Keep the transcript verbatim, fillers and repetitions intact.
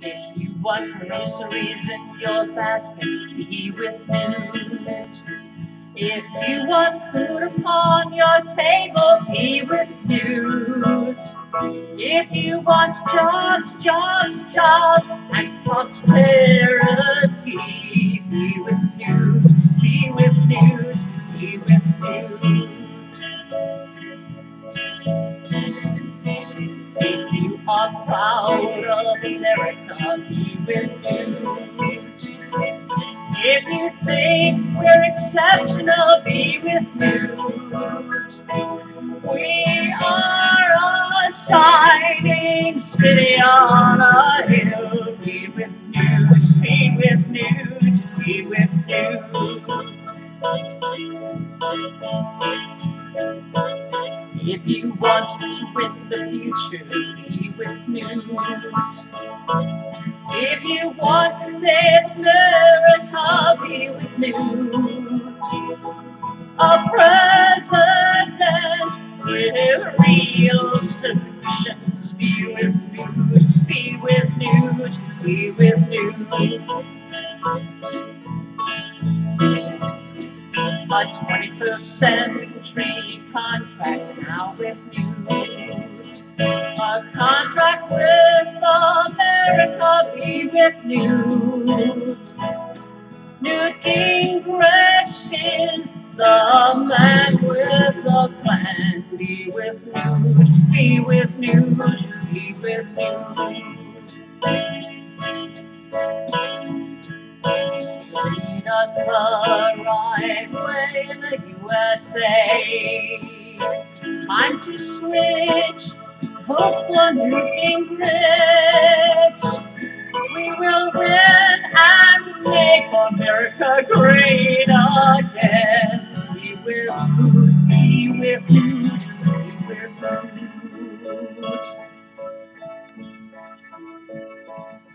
If you want groceries in your basket, be with Newt. If you want food upon your table, be with Newt. If you want jobs, jobs, jobs, and prosperity, be with Newt, be with Newt, be with Newt. If you are proud of America, be with Newt. If you think we're exceptional, be with Newt. We are a shining city on a hill. Be with Newt, be with Newt, be with Newt. If you want to win the future, be with Newt. If you want to save America, be with Newt. A president with real solutions, be with Newt, be with Newt, be with Newt. A twenty-first century contract now with Newt. A contract with America, be with Newt. Newt Gingrich is the man with a plan. Be with Newt, be with Newt, be with Newt. Lead us the right way in the U S A. Time to switch, vote for Newt Gingrich. We will win and make America great again. Be with Newt, be with Newt, be with Newt.